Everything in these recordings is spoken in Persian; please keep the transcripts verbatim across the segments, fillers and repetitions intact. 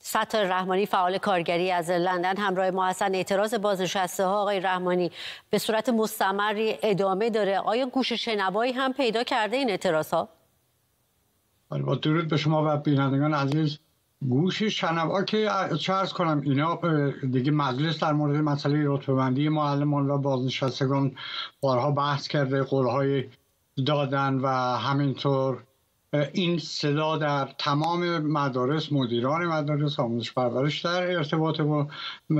ستار رحمانی فعال کارگری از لندن همراه ما هستن. اعتراض بازنشسته ها آقای رحمانی به صورت مستمری ادامه داره. آیا گوش شنوایی هم پیدا کرده این اعتراض ها؟ با درود به شما و بینندگان عزیز. گوش شنوا که چه عرض کنم، اینا دیگه مجلس در مورد مسئله رتبه‌بندی معلمان و بازنشستگان بارها بحث کرده، قولهای دادن و همینطور این صدا در تمام مدارس، مدیران مدارس آموزش پرورش در ارتباط با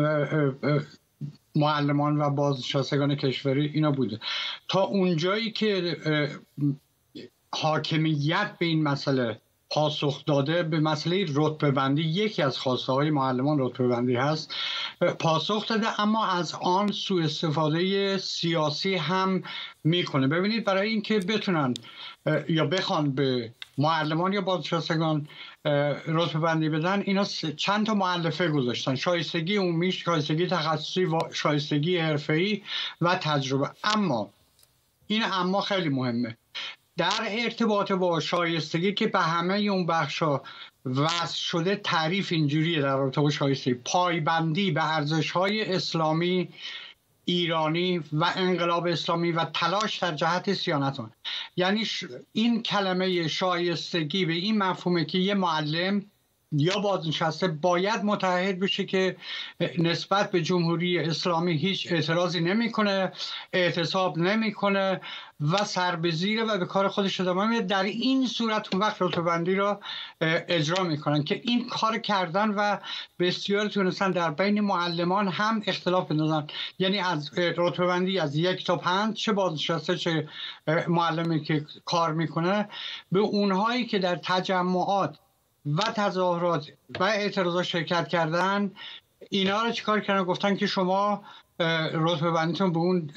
معلمان و بازنشستگان کشوری اینا بوده. تا اونجایی که حاکمیت به این مسئله پاسخ داده، به مسئله رتبه‌بندی، یکی از خواسته های معلمان رتبه‌بندی هست، پاسخ داده، اما از آن سوء استفاده سیاسی هم میکنه. ببینید، برای اینکه بتونن یا بخوان به معلمان یا بازنشستگان رتبه‌بندی بدن، اینا چند تا مؤلفه گذاشتن: شایستگی عمومی، شایستگی تخصصی، شایستگی حرفه‌ای و تجربه. اما این اما خیلی مهمه در ارتباط با شایستگی که به همه اون بخشا وضع شده. تعریف اینجوریه در رابطه با شایستگی: پایبندی به ارزش‌های اسلامی، ایرانی و انقلاب اسلامی و تلاش در جهت صیانت آن. یعنی این کلمه شایستگی به این مفهومه که یه معلم یا بازنشسته باید متعهد بشه که نسبت به جمهوری اسلامی هیچ اعتراضی نمیکنه، اعتصاب نمیکنه و سر به زیره و به کار خودش ادامه میده. در این صورت اون وقت رتبه‌بندی را اجرا میکنن که این کار کردن و بسیار تونستن در بین معلمان هم اختلاف بندازن. یعنی از رتبه‌بندی از یک تا پنج، چه بازنشسته چه معلمی که کار میکنه، به اونهایی که در تجمعات و تظاهرات و اعتراضات شرکت کردن، اینا رو چیکار کردن؟ گفتن که شما رتبه‌بندیتون به اون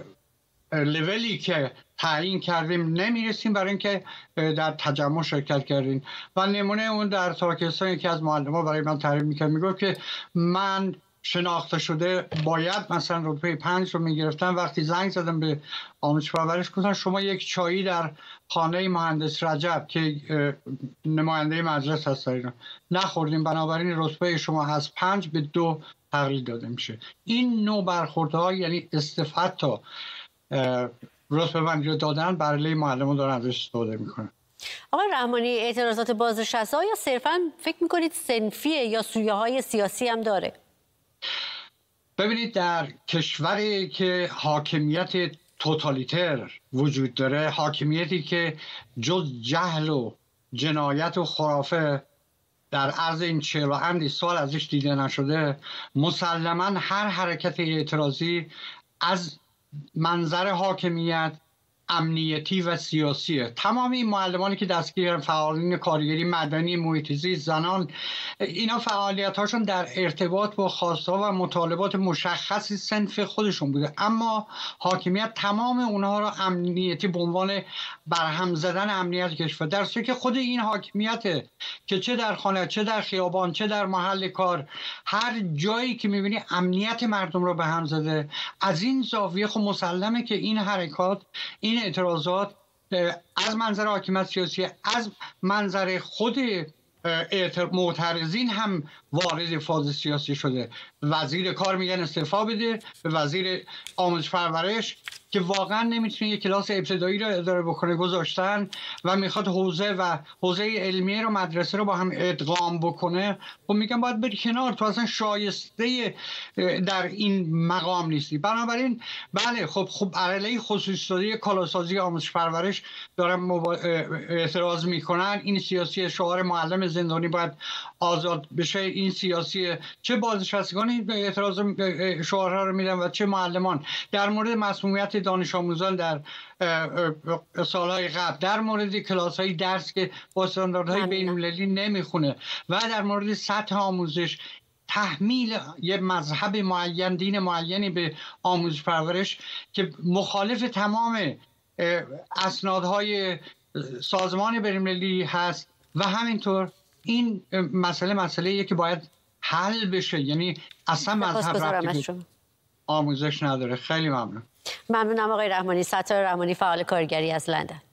لولی که تعیین کردیم نمیرسیم برای اینکه در تجمع شرکت کردین. و نمونه اون در تاکستان یکی از معلم‌ها برای من تعریف میکرد، میگفت که من شناخته شده باید مثلا رتبه پنج رو میگرفتم. وقتی زنگ زدم به آموزش پرورش گفتن شما یک چایی در خانه مهندس رجب که نماینده مجلس هست اینا نخوردیم، بنابراین رتبه شما از پنج به دو تغییر داده میشه. این نوع برخوردها یعنی استفاده تا رتبه بندی رو دادن بر علیه معلمان دارن ازش استفاده میکنن. آقای رحمانی، اعتراضات بازنشسته ها یا صرفا فکر میکنید صنفیه یا سویه های سیاسی هم داره؟ ببینید، در کشوری که حاکمیت توتالیتر وجود داره، حاکمیتی که جز جهل و جنایت و خرافه در عرض این چهل و اندی سال ازش دیده نشده، مسلماً هر حرکت اعتراضی از منظر حاکمیت امنیتی و سیاسیه. تمام این معلمانی که دستگیر، فعالین کارگری، مدنی، محیط زیست، زنان، اینا فعالیت هاشون در ارتباط با خواسته و مطالبات مشخصی صنف خودشون بوده، اما حاکمیت تمام اونها را امنیتی به عنوان برهم زدن امنیت کشور، در صورتی که خود این حاکمیت که چه در خانه، چه در خیابان، چه در محل کار، هر جایی که میبینی امنیت مردم را به هم زده. از این زاویه خب مسلمه که این حرکات، این اعتراضات از منظر حاکمیت سیاسی، از منظر خود معترضین هم وارد فاز سیاسی شده. وزیر کار میگن استعفا بده، به وزیر آموزش پرورش که واقعا نمیتونه یک کلاس ابتدایی رو اداره بکنه گذاشتن و میخواد حوزه و حوزه علمیه رو، مدرسه رو با هم ادغام بکنه. خب میگن باید بری کنار، تو اصلا شایسته در این مقام نیستی. بنابراین بله، خب خب علیه خصوصی داده کالاسازی آموزش پرورش دارن مبا... اعتراض میکنن. این سیاسی شعار معلم زندانی باید آزاد بشه، این سیاسی چه بازنشستگانی به اعتراض شعارها رو میدن و چه معلمان. در مورد مسئولیت دانش آموزان در سالهای قبل، در مورد کلاس‌های درس که با استانداردهای بین‌المللی نمیخونه و در مورد سطح آموزش، تحمیل یه مذهب معین، دین معینی به آموزش پرورش که مخالف تمام اسنادهای سازمان بین‌المللی هست و همینطور این مسئله مسئله‌ایه که باید حل بشه. یعنی اصلا مذهب ربطی به آموزش نداره. خیلی ممنون. ممنونم آقای رحمانی. ستار رحمانی فعال کارگری از لندن.